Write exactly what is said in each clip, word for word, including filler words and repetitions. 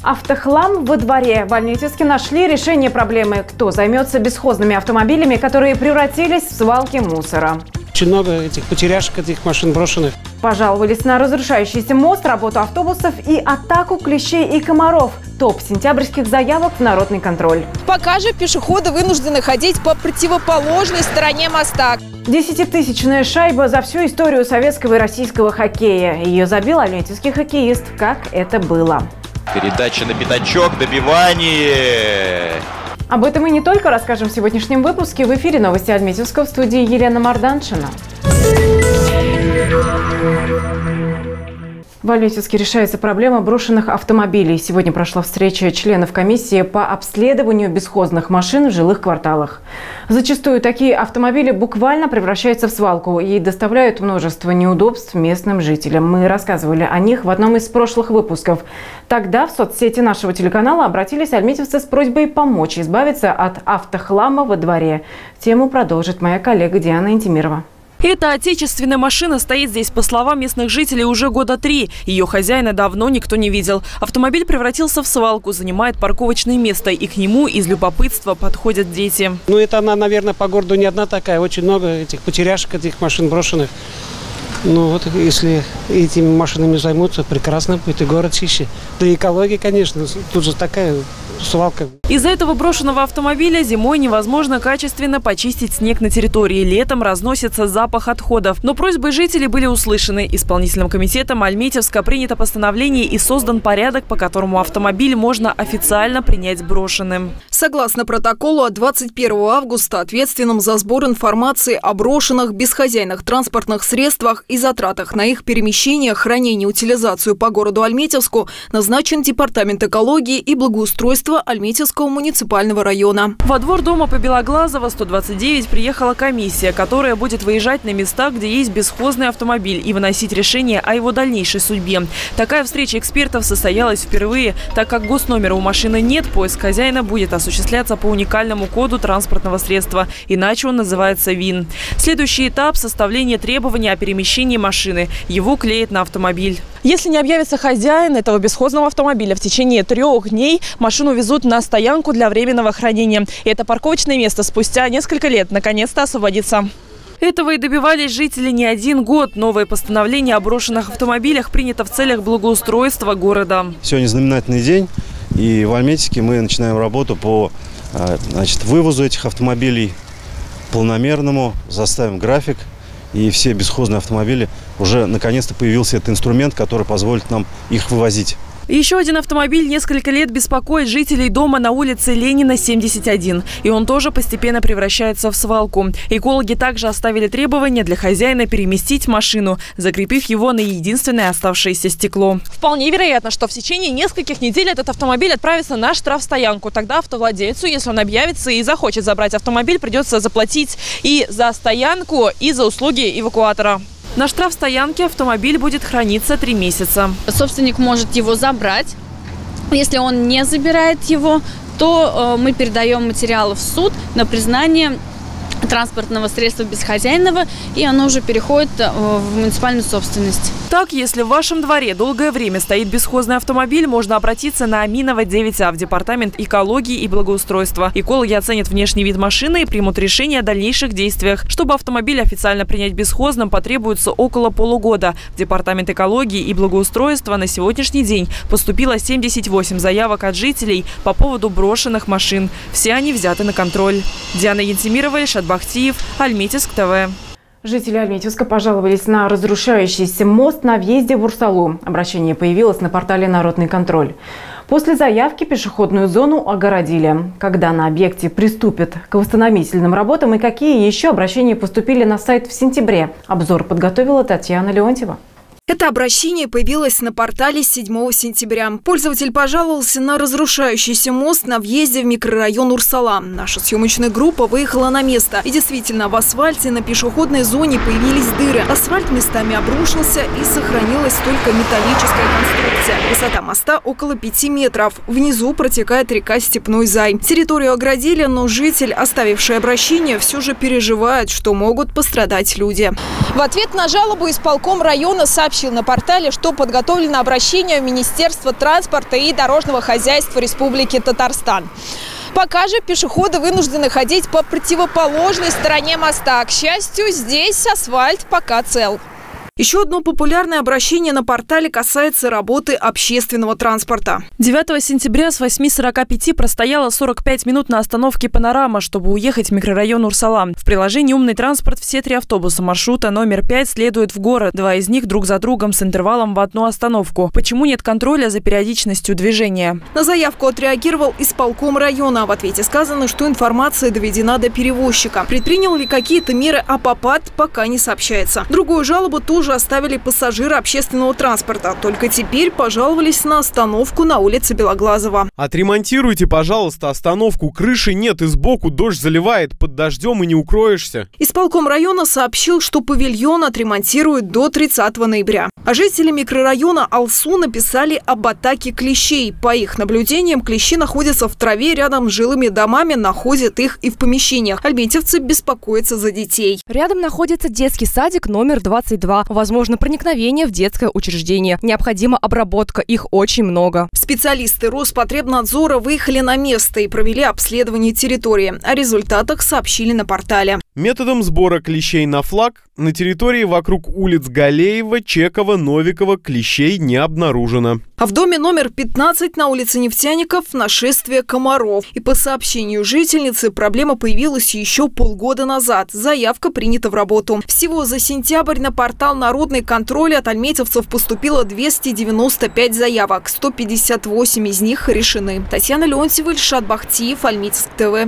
Автохлам во дворе. В Альметьевске нашли решение проблемы. Кто займется бесхозными автомобилями, которые превратились в свалки мусора? Очень много этих потеряшек, этих машин брошенных. Пожаловались на разрушающийся мост, работу автобусов и атаку клещей и комаров. Топ сентябрьских заявок в народный контроль. Пока же пешеходы вынуждены ходить по противоположной стороне моста. Десятитысячная шайба за всю историю советского и российского хоккея. Ее забил альметьевский хоккеист. Как это было? Передача на пятачок, добивание. Об этом и не только расскажем в сегодняшнем выпуске. В эфире новости Альметьевска, в студии Елена Марданшина. В Альметьевске решается проблема брошенных автомобилей. Сегодня прошла встреча членов комиссии по обследованию бесхозных машин в жилых кварталах. Зачастую такие автомобили буквально превращаются в свалку и доставляют множество неудобств местным жителям. Мы рассказывали о них в одном из прошлых выпусков. Тогда в соцсети нашего телеканала обратились альметьевцы с просьбой помочь избавиться от автохлама во дворе. Тему продолжит моя коллега Диана Интимирова. Эта отечественная машина стоит здесь, по словам местных жителей, уже года три. Ее хозяина давно никто не видел. Автомобиль превратился в свалку, занимает парковочное место, и к нему из любопытства подходят дети. Ну, это она, наверное, по городу не одна такая. Очень много этих потеряшек, этих машин брошенных. Ну вот, если этими машинами займутся, прекрасно будет и город чище. Да и экология, конечно, тут же такая свалка. Из-за этого брошенного автомобиля зимой невозможно качественно почистить снег на территории. Летом разносится запах отходов. Но просьбы жителей были услышаны. Исполнительным комитетом Альметьевска принято постановление и создан порядок, по которому автомобиль можно официально принять брошенным. Согласно протоколу от двадцать первого августа, ответственным за сбор информации о брошенных бесхозяйных транспортных средствах и затратах на их перемещение, хранение, утилизацию по городу Альметьевску назначен Департамент экологии и благоустройства Альметьевского муниципального района. Во двор дома по Белоглазово сто двадцать девять приехала комиссия, которая будет выезжать на места, где есть бесхозный автомобиль, и выносить решение о его дальнейшей судьбе. Такая встреча экспертов состоялась впервые. Так как госномера у машины нет, поиск хозяина будет осуществляться по уникальному коду транспортного средства. Иначе он называется ВИН. Следующий этап – составление требований о перемещении машины. Его клеят на автомобиль. Если не объявится хозяин этого бесхозного автомобиля в течение трех дней, машину везут на стоянку для временного хранения. И это парковочное место спустя несколько лет наконец-то освободится. Этого и добивались жители не один год. Новое постановление о брошенных автомобилях принято в целях благоустройства города. Сегодня знаменательный день, и в Альметьевске мы начинаем работу по значит, вывозу этих автомобилей планомерному, заставим график. И все бесхозные автомобили, уже наконец-то появился этот инструмент, который позволит нам их вывозить. Еще один автомобиль несколько лет беспокоит жителей дома на улице Ленина, семьдесят один. И он тоже постепенно превращается в свалку. Экологи также оставили требования для хозяина переместить машину, закрепив его на единственное оставшееся стекло. Вполне вероятно, что в течение нескольких недель этот автомобиль отправится на штрафстоянку. Тогда автовладельцу, если он объявится и захочет забрать автомобиль, придется заплатить и за стоянку, и за услуги эвакуатора. На штрафстоянке автомобиль будет храниться три месяца. Собственник может его забрать. Если он не забирает его, то э, мы передаем материалы в суд на признание транспортного средства бесхозяйного, и оно уже переходит в муниципальную собственность. Так, если в вашем дворе долгое время стоит бесхозный автомобиль, можно обратиться на Аминова девять А в Департамент экологии и благоустройства. Экологи оценят внешний вид машины и примут решение о дальнейших действиях. Чтобы автомобиль официально принять бесхозным, потребуется около полугода. В Департамент экологии и благоустройства на сегодняшний день поступило семьдесят восемь заявок от жителей по поводу брошенных машин. Все они взяты на контроль. Диана Янтимирова, Ильшат Бахтиев, Альметьевск ТВ. Жители Альметьевска пожаловались на разрушающийся мост на въезде в Урсалу. Обращение появилось на портале «Народный контроль». После заявки пешеходную зону огородили. Когда на объекте приступят к восстановительным работам и какие еще обращения поступили на сайт в сентябре? Обзор подготовила Татьяна Леонтьева. Это обращение появилось на портале седьмого сентября. Пользователь пожаловался на разрушающийся мост на въезде в микрорайон Урсала. Наша съемочная группа выехала на место. И действительно, в асфальте на пешеходной зоне появились дыры. Асфальт местами обрушился и сохранилась только металлическая конструкция. Высота моста около пяти метров. Внизу протекает река Степной Зай. Территорию оградили, но житель, оставивший обращение, все же переживает, что могут пострадать люди. В ответ на жалобу исполком района сообщил, сообщил на портале, что подготовлено обращение в Министерство транспорта и дорожного хозяйства Республики Татарстан. Пока же пешеходы вынуждены ходить по противоположной стороне моста. К счастью, здесь асфальт пока цел. Еще одно популярное обращение на портале касается работы общественного транспорта. девятого сентября с восьми сорока пяти простояла сорок пять минут на остановке «Панорама», чтобы уехать в микрорайон Урсала. В приложении «Умный транспорт» все три автобуса маршрута номер пять следуют в город. Два из них друг за другом с интервалом в одну остановку. Почему нет контроля за периодичностью движения? На заявку отреагировал исполком района. В ответе сказано, что информация доведена до перевозчика. Предпринял ли какие-то меры АПОПАТ, пока не сообщается. Другую жалобу тоже оставили пассажиры общественного транспорта. Только теперь пожаловались на остановку на улице Белоглазова. Отремонтируйте, пожалуйста, остановку. Крыши нет и сбоку дождь заливает. Под дождем и не укроешься. Исполком района сообщил, что павильон отремонтируют до тридцатого ноября. А жители микрорайона Алсу написали об атаке клещей. По их наблюдениям, клещи находятся в траве рядом с жилыми домами, находят их и в помещениях. Альметьевцы беспокоятся за детей. Рядом находится детский садик номер двадцать два. Возможно проникновение в детское учреждение. Необходима обработка, их очень много. Специалисты Роспотребнадзора выехали на место и провели обследование территории. О результатах сообщили на портале. Методом сбора клещей на флаг на территории вокруг улиц Галеева, Чекова, Новикова клещей не обнаружено. А в доме номер пятнадцать на улице Нефтяников нашествие комаров. И по сообщению жительницы, проблема появилась еще полгода назад. Заявка принята в работу. Всего за сентябрь на портал «Народный контроль» от альметьевцев поступило двести девяносто пять заявок. сто пятьдесят восемь из них решены. Татьяна Леонтьева, Ильшат Бахтиев, Альметьевск ТВ.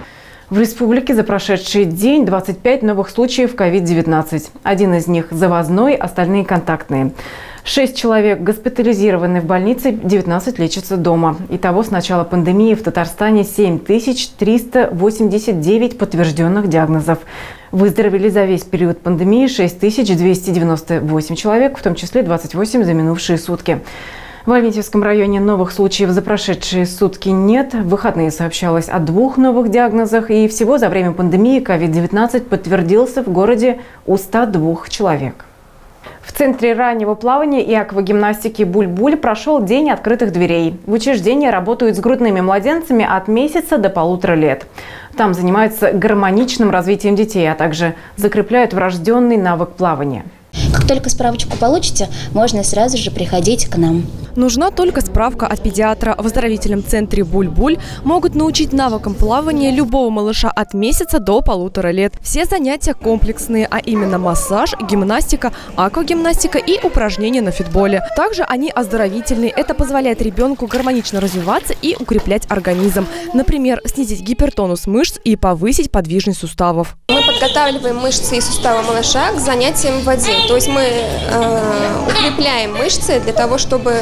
В республике за прошедший день двадцать пять новых случаев ковид девятнадцать. Один из них завозной, остальные контактные. Шесть человек госпитализированы в больнице, девятнадцать лечатся дома. Итого с начала пандемии в Татарстане семь тысяч триста восемьдесят девять подтвержденных диагнозов. Выздоровели за весь период пандемии шесть тысяч двести девяносто восемь человек, в том числе двадцать восемь за минувшие сутки. В Альметьевском районе новых случаев за прошедшие сутки нет. В выходные сообщалось о двух новых диагнозах. И всего за время пандемии ковид девятнадцать подтвердился в городе у ста двух человек. В Центре раннего плавания и аквагимнастики «Буль-Буль» прошел день открытых дверей. В учреждении работают с грудными младенцами от месяца до полутора лет. Там занимаются гармоничным развитием детей, а также закрепляют врожденный навык плавания. Как только справочку получите, можно сразу же приходить к нам. Нужна только справка от педиатра. В оздоровительном центре «Буль-Буль» могут научить навыкам плавания любого малыша от месяца до полутора лет. Все занятия комплексные, а именно массаж, гимнастика, аквагимнастика и упражнения на фитболе. Также они оздоровительные. Это позволяет ребенку гармонично развиваться и укреплять организм. Например, снизить гипертонус мышц и повысить подвижность суставов. Мы подготавливаем мышцы и суставы малыша к занятиям в воде. То есть мы э, укрепляем мышцы для того, чтобы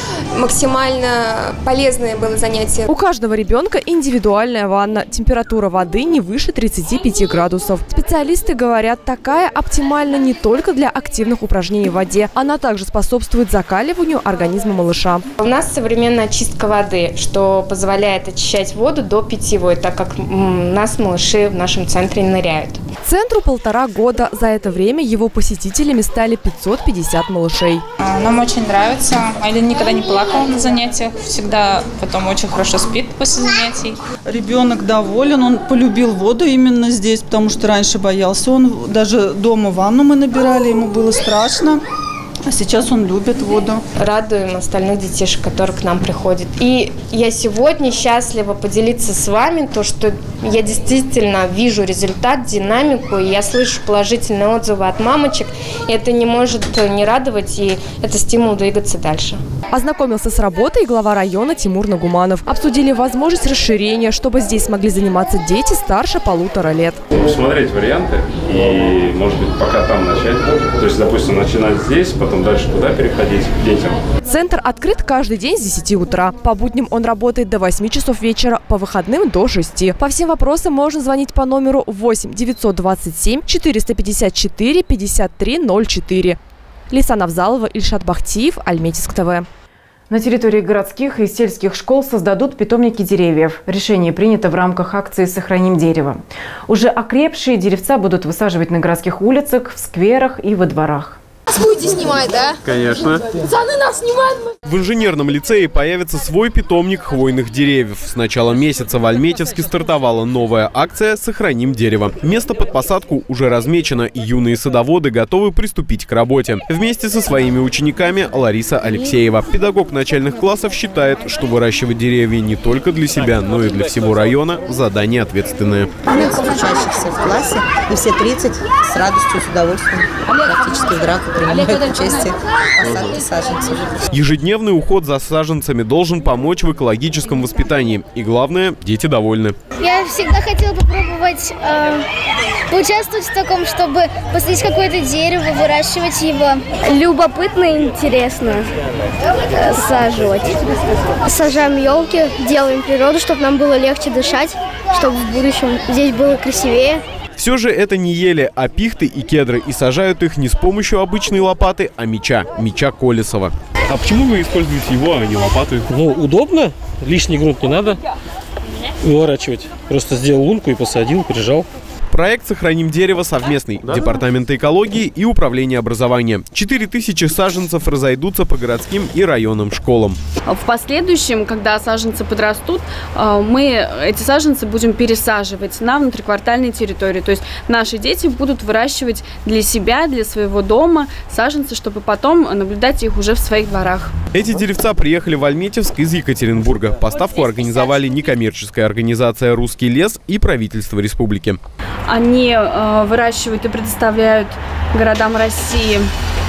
максимально полезное было занятие. У каждого ребенка индивидуальная ванна. Температура воды не выше тридцати пяти градусов. Специалисты говорят, такая оптимальна не только для активных упражнений в воде. Она также способствует закаливанию организма малыша. У нас современная очистка воды, что позволяет очищать воду до питьевой, так как у нас малыши в нашем центре ныряют. Центру полтора года. За это время его посетителями стали пятьсот пятьдесят малышей. Нам очень нравится. Айлин никогда не плакала на занятиях. Всегда потом очень хорошо спит после занятий. Ребенок доволен. Он полюбил воду именно здесь, потому что раньше боялся. Он даже дома ванну мы набирали, ему было страшно. А сейчас он любит воду. Радуем остальных детишек, которые к нам приходят. И я сегодня счастлива поделиться с вами, то, что я действительно вижу результат, динамику, и я слышу положительные отзывы от мамочек. И это не может не радовать, и это стимул двигаться дальше. Ознакомился с работой глава района Тимур Нагуманов. Обсудили возможность расширения, чтобы здесь смогли заниматься дети старше полутора лет. Смотреть варианты и, может быть, пока там начать. То есть, допустим, начинать здесь, потом дальше туда переходить к детям. Центр открыт каждый день с десяти утра. По будням он работает до восьми часов вечера, по выходным до шести. По всем вопросам можно звонить по номеру восемь девятьсот двадцать семь четыреста пятьдесят четыре пятьдесят три ноль четыре. Лиса Навзалова, Ильшат Бахтиев, Альметьевск ТВ. На территории городских и сельских школ создадут питомники деревьев. Решение принято в рамках акции «Сохраним дерево». Уже окрепшие деревца будут высаживать на городских улицах, в скверах и во дворах. Будете снимать, да? Конечно. Пацаны нас снимают. В инженерном лицее появится свой питомник хвойных деревьев. С начала месяца в Альметьевске стартовала новая акция «Сохраним дерево». Место под посадку уже размечено, и юные садоводы готовы приступить к работе. Вместе со своими учениками Лариса Алексеева. Педагог начальных классов считает, что выращивать деревья не только для себя, но и для всего района – задание ответственное. тридцать учащихся в классе, и все тридцать с радостью, с удовольствием, практически в драку принимают участие в посадке саженцев. Ежедневный уход за саженцами должен помочь в экологическом воспитании. И главное, дети довольны. Я всегда хотела попробовать э, поучаствовать в таком, чтобы посадить какое-то дерево, выращивать его. Любопытно и интересно э, саживать. Сажаем елки, делаем природу, чтобы нам было легче дышать, чтобы в будущем здесь было красивее. Все же это не ели, а пихты и кедры, и сажают их не с помощью обычной лопаты, а меча, меча Колесова. А почему вы используете его, а не лопаты? Ну, удобно, лишний грунт не надо выворачивать. Просто сделал лунку и посадил, прижал. Проект «Сохраним дерево» совместный. Да? Департамента экологии и управления образования. Четыре тысячи саженцев разойдутся по городским и районным школам. В последующем, когда саженцы подрастут, мы эти саженцы будем пересаживать на внутриквартальные территории. То есть наши дети будут выращивать для себя, для своего дома саженцы, чтобы потом наблюдать их уже в своих дворах. Эти деревца приехали в Альметьевск из Екатеринбурга. Поставку организовали некоммерческая организация «Русский лес» и правительство республики. Они э, выращивают и предоставляют городам России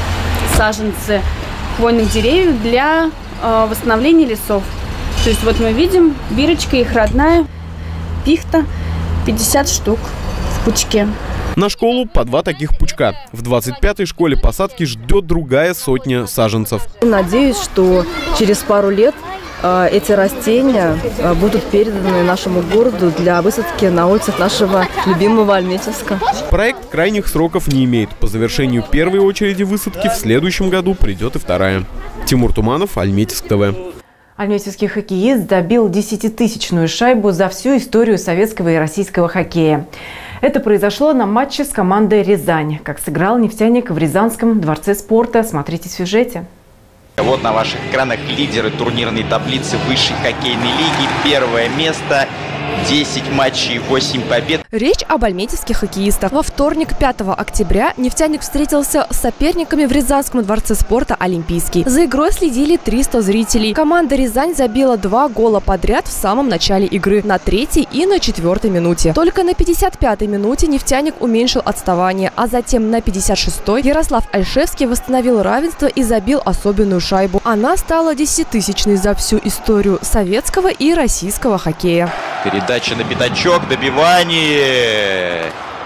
саженцы хвойных деревьев для э, восстановления лесов. То есть вот мы видим, бирочка их родная, пихта, пятьдесят штук в пучке. На школу по два таких пучка. В двадцать пятой школе посадки ждет другая сотня саженцев. Надеюсь, что через пару лет эти растения будут переданы нашему городу для высадки на улицах нашего любимого Альметьевска. Проект крайних сроков не имеет. По завершению первой очереди высадки в следующем году придет и вторая. Тимур Туманов, Альметьевск ТВ. Альметьевский хоккеист забил десятитысячную шайбу за всю историю советского и российского хоккея. Это произошло на матче с командой «Рязань». Как сыграл нефтяник в Рязанском дворце спорта, смотрите в сюжете. Вот на ваших экранах лидеры турнирной таблицы высшей хоккейной лиги. Первое место. десять матчей, восемь побед. Речь об альметьевских хоккеистах. Во вторник, пятого октября, нефтяник встретился с соперниками в Рязанском дворце спорта «Олимпийский». За игрой следили триста зрителей. Команда «Рязань» забила два гола подряд в самом начале игры, на третьей и на четвертой минуте. Только на пятьдесят пятой минуте нефтяник уменьшил отставание, а затем на пятьдесят шестой Ярослав Альшевский восстановил равенство и забил особенную шайбу. Она стала десятитысячной за всю историю советского и российского хоккея. Передача на пятачок, добивание.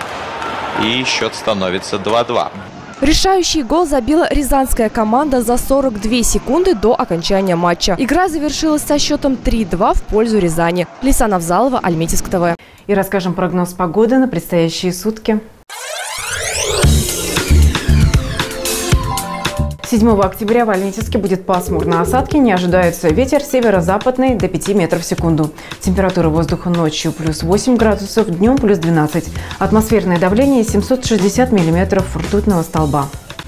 И счет становится два-два. Решающий гол забила рязанская команда за сорок две секунды до окончания матча. Игра завершилась со счетом три-два в пользу Рязани. Лейсан Авзалова, Альметьевск ТВ. И расскажем прогноз погоды на предстоящие сутки. седьмого октября в Альметьевске будет пасмурно. Осадки не ожидаются. Ветер северо-западный до пяти метров в секунду. Температура воздуха ночью плюс восемь градусов, днем плюс двенадцать. Атмосферное давление семьсот шестьдесят миллиметров ртутного столба.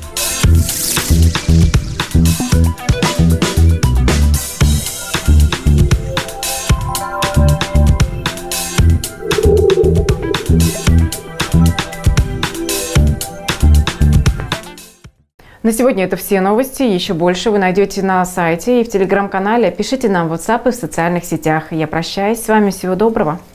На сегодня это все новости. Еще больше вы найдете на сайте и в телеграм-канале. Пишите нам в WhatsApp и в социальных сетях. Я прощаюсь с вами. Всего доброго.